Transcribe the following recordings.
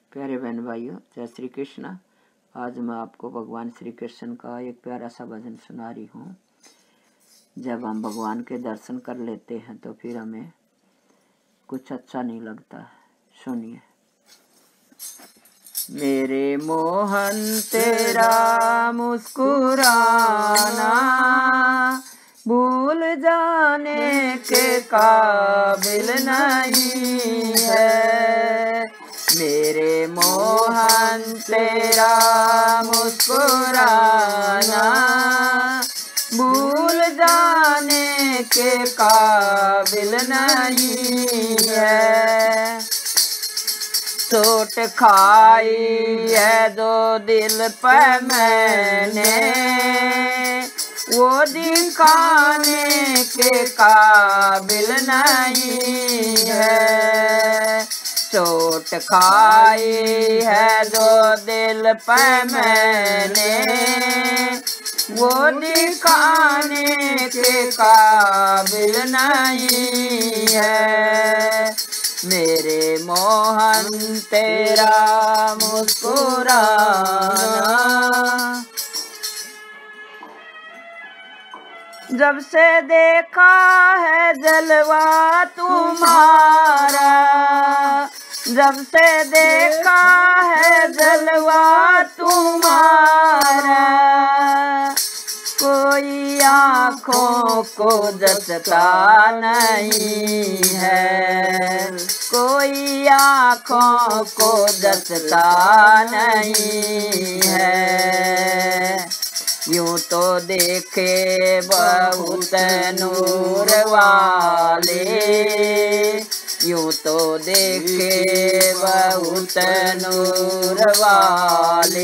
प्यारे बहन भाइयों, जय श्री कृष्ण। आज मैं आपको भगवान श्री कृष्ण का एक प्यारा सा भजन सुना रही हूँ। जब हम भगवान के दर्शन कर लेते हैं तो फिर हमें कुछ अच्छा नहीं लगता। सुनिए। मेरे मोहन तेरा मुस्कुराना भूल जाने के काबिल नहीं है। मेरे मोहन तेरा मुस्कुराना भूल जाने के काबिल नहीं है। चोट खाई है जो दिल पे मैंने वो दिखाने के काबिल नहीं है। चोट खाई है जो दिल पे मैंने वो दिखाने के काबिल नहीं है। मेरे मोहन तेरा मुस्कुराना जब से देखा है जलवा तुम्हारा, जब से देखा है जलवा तुम्हारा, कोई आँखों को जचता नहीं है, कोई आँखों को जचता नहीं है। यूं तो देखे बहुत नूर वाले, यूं तो देखे बहुत नूर वाले,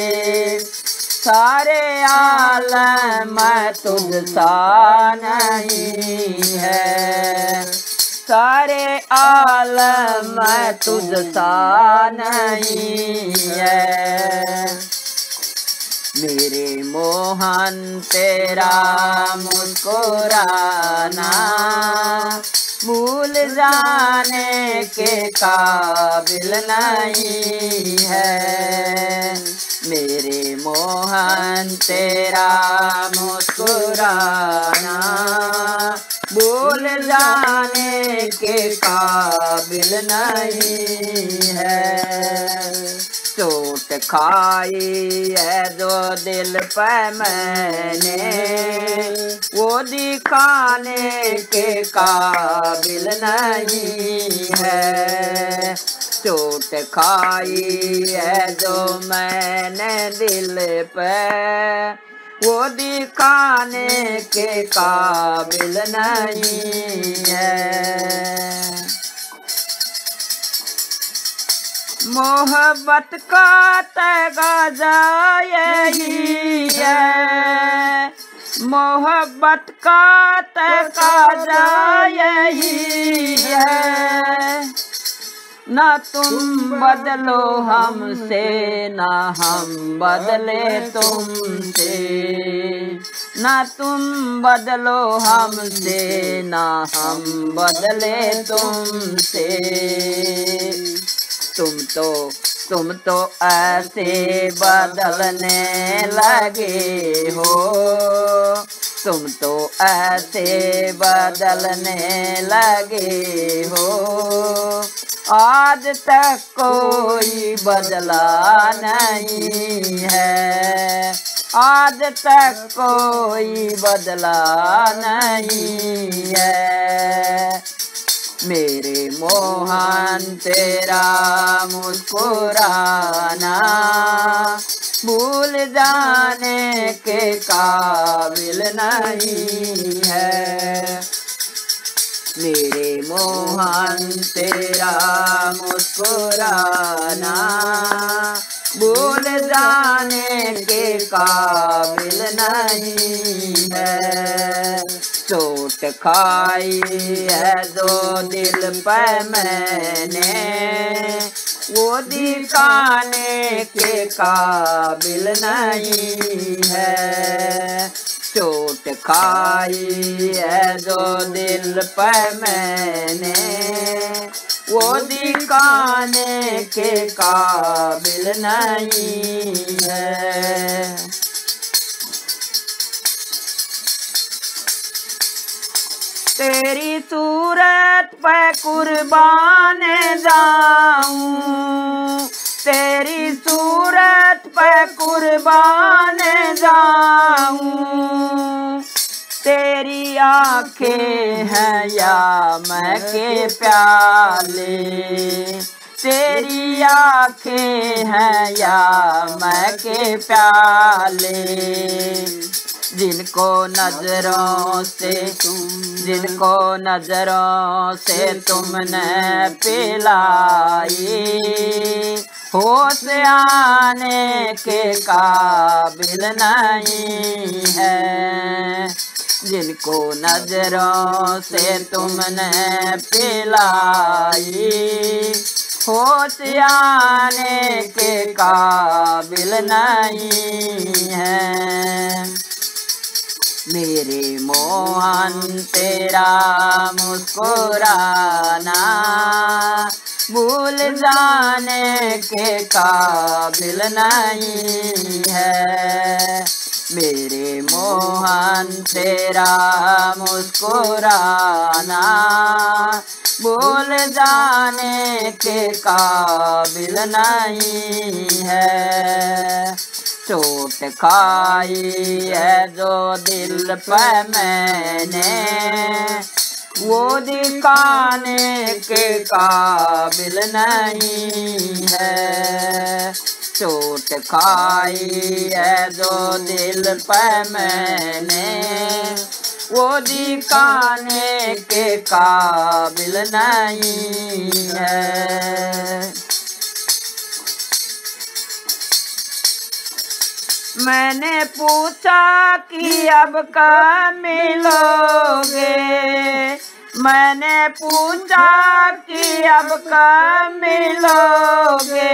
सारे आलम तुझसा नहीं है, सारे आलम तुझसा नहीं है। मेरे मोहन तेरा मुस्कुराना भूल जाने के काबिल नहीं है। मेरे मोहन तेरा मुस्कुराना भूल जाने के काबिल नहीं है। चोट खाई है जो दिल पे मैंने वो दिखाने के काबिल नहीं है। चोट खाई है जो मैंने दिल पे वो दिखाने के काबिल नहीं है। मोहब्बत का तगाजा यही है, मोहब्बत का तगाजा यही है। ना तुम बदलो हमसे ना हम बदले तुमसे, ना तुम बदलो हमसे ना हम बदले तुमसे। तुम तो ऐसे बदलने लगे हो, तुम तो ऐसे बदलने लगे हो। आज तक कोई बदला नहीं है, आज तक कोई बदला नहीं है। मेरे मोहन तेरा मुस्कुराना भूल जाने के काबिल नहीं है। मेरे मोहन तेरा मुस्कुराना भूल जाने के काबिल नहीं है। चोट खाई है जो दिल पे मैंने वो दिखाने के काबिल नहीं है। चोट खाई है जो दिल पे मैंने वो दिखाने के काबिल नहीं है। तेरी सूरत पे कुर्बान जाऊं, तेरी सूरत पे कुर्बान जाऊं। तेरी आंखें हैं या मैं के प्याले, तेरी आंखें हैं या मैं के प्याले। जिनको नजरों से तुमने पिलाई, होश आने के काबिल नहीं है। जिनको नजरों से तुमने पिलाई, होश आने के काबिल नहीं है। मेरे मोहन तेरा मुस्कुराना भूल जाने के काबिल नहीं है। मेरे मोहन तेरा मुस्कुराना भूल जाने के काबिल नहीं है। चोट खाई है जो दिल पे मैंने, वो दिखाने के काबिल नहीं है। चोट खाई है जो दिल पे मैंने, वो दिखाने के काबिल नहीं है। मैंने पूछा कि अब कब मिलोगे, मैंने पूछा कि अब कब मिलोगे।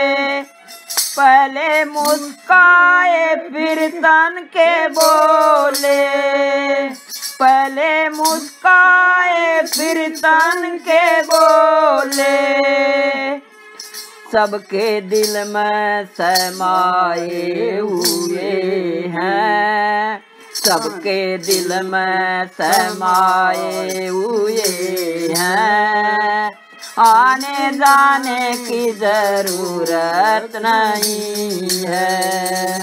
पहले मुस्काए फिर तन के बोले, पहले मुस्काए फिर तन के बोले। सबके दिल में समाये हुए हैं, सबके दिल में समाये हुए हैं। आने जाने की जरूरत नहीं है।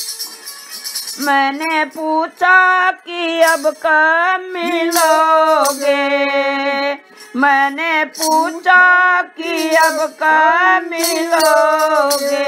मैंने पूछा कि अब कब मिलोगे, मैंने पूछा कि अब कब मिलोगे।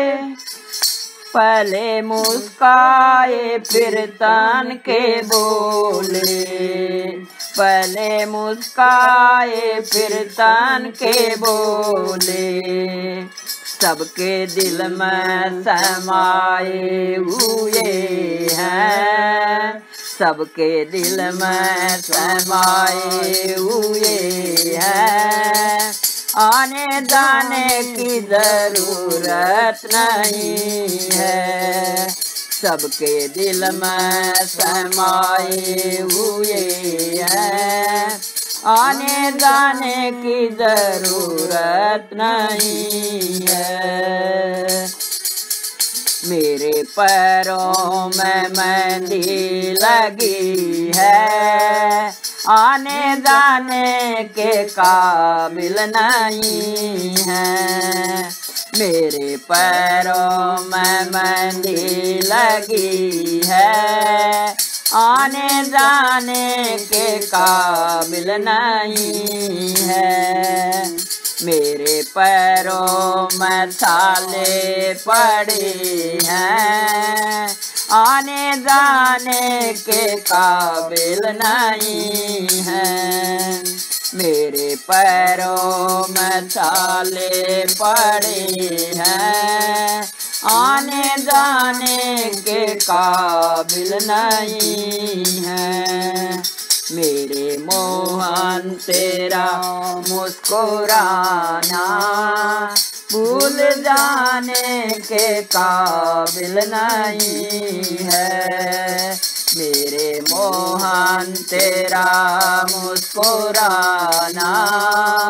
पहले मुस्काए फिर तान के बोले, पहले मुस्काए फिर तान के बोले। सबके दिल में समाये हुए हैं, सबके दिल में समाये हुए हैं। आने जाने की जरूरत नहीं है। सबके दिल में समाये हुए हैं, आने जाने की जरूरत नहीं है। मेरे पैरों में मेहंदी लगी है, आने जाने के काबिल नहीं है। मेरे पैरों में मेहंदी लगी है, आने जाने के काबिल नहीं है। मेरे पैरों में छाले पड़े हैं, आने जाने के काबिल नहीं है। मेरे पैरों में छाले पड़े हैं, आने जाने के काबिल नहीं है। मेरे मोहन तेरा मुस्कुराना भूल जाने के काबिल नहीं है। मेरे मोहन तेरा मुस्कुराना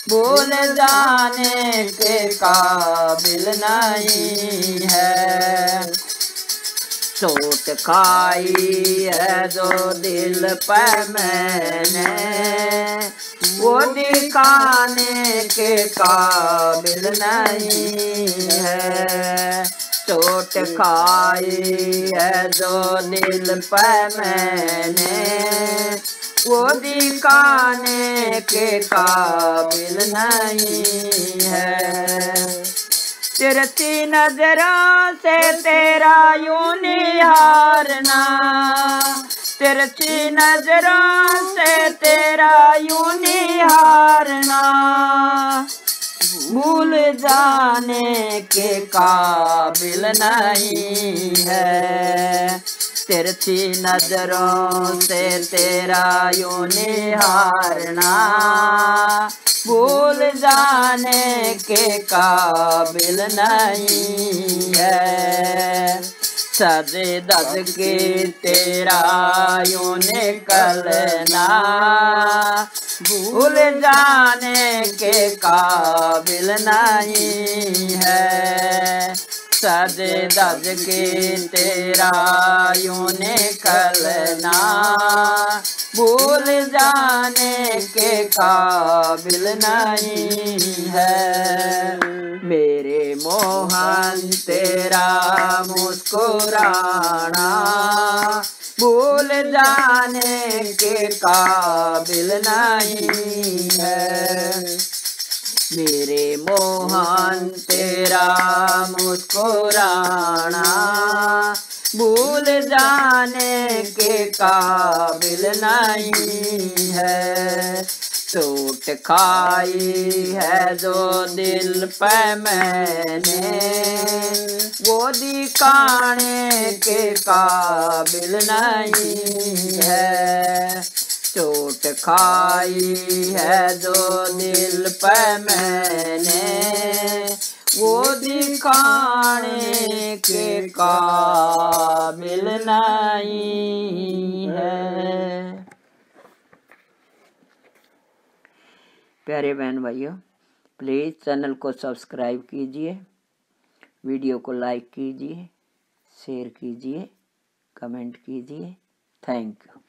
भूल जाने के काबिल नहीं है। चोट खाई है जो दिल पर मैंने, वो दिखाने के काबिल नहीं है। चोट खाई है जो दिल पर मैंने, वो दिखाने के काबिल नहीं है। तिरछी नजरों से तेरा यूं निहारना, तिरछी नजरों से तेरा यूं निहारना, भूल जाने के काबिल नहीं है। तिरछी नजरों से तेरा यूं निहारना, भूल जाने के काबिल नहीं है। सजे दज के तेरा यूं निकलना, भूल जाने के काबिल नहीं है। सजे दज के तेरा यूं निकलना, भूल जाने के काबिल नहीं है। मेरे मोहन तेरा मुस्कुराना, भूल जाने के काबिल नहीं है। मेरे मोहन तेरा मुस्कुराना, भूल जाने के काबिल नहीं है। चोट खाई है जो दिल पे मैंने, वो दिखाने के काबिल नहीं है। चोट खाई है जो दिल पे मैंने, वो दिखाने के काबिल नहीं है। प्यारे बहन भाइयों, प्लीज़ चैनल को सब्सक्राइब कीजिए, वीडियो को लाइक कीजिए, शेयर कीजिए, कमेंट कीजिए। Thank you.